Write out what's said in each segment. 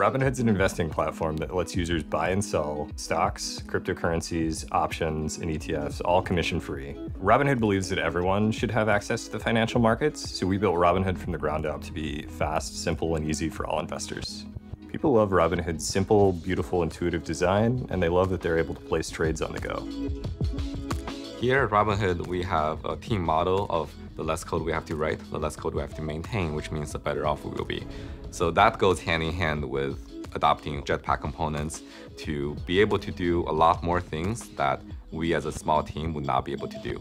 Robinhood's an investing platform that lets users buy and sell stocks, cryptocurrencies, options, and ETFs, all commission-free. Robinhood believes that everyone should have access to the financial markets, so we built Robinhood from the ground up to be fast, simple, and easy for all investors. People love Robinhood's simple, beautiful, intuitive design, and they love that they're able to place trades on the go. Here at Robinhood, we have a team model of the less code we have to write, the less code we have to maintain, which means the better off we will be. So that goes hand in hand with adopting Jetpack components to be able to do a lot more things that we as a small team would not be able to do.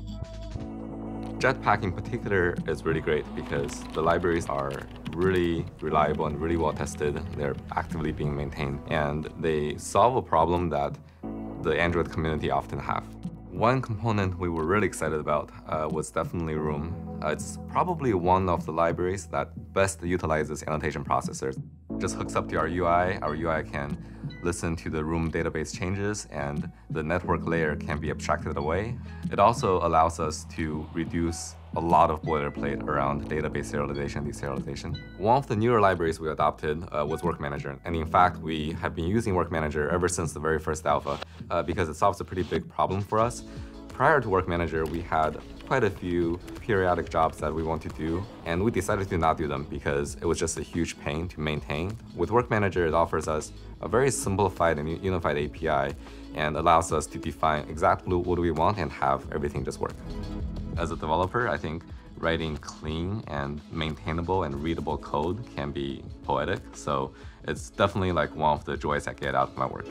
Jetpack in particular is really great because the libraries are really reliable and really well tested. They're actively being maintained, and they solve a problem that the Android community often have. One component we were really excited about was definitely Room. It's probably one of the libraries that best utilizes annotation processors. Just hooks up to our UI. Our UI can listen to the Room database changes, and the network layer can be abstracted away. It also allows us to reduce a lot of boilerplate around database serialization, deserialization. One of the newer libraries we adopted was Work Manager. And in fact, we have been using Work Manager ever since the very first alpha because it solves a pretty big problem for us. Prior to Work Manager, we had quite a few periodic jobs that we want to do, and we decided to not do them because it was just a huge pain to maintain. With Work Manager, it offers us a very simplified and unified API and allows us to define exactly what we want and have everything just work. As a developer, I think writing clean and maintainable and readable code can be poetic, so it's definitely like one of the joys I get out of my work.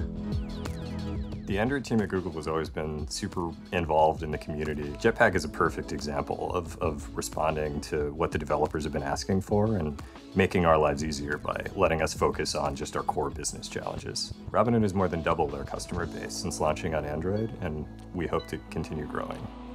The Android team at Google has always been super involved in the community. Jetpack is a perfect example of responding to what the developers have been asking for and making our lives easier by letting us focus on just our core business challenges. Robinhood has more than doubled our customer base since launching on Android, and we hope to continue growing.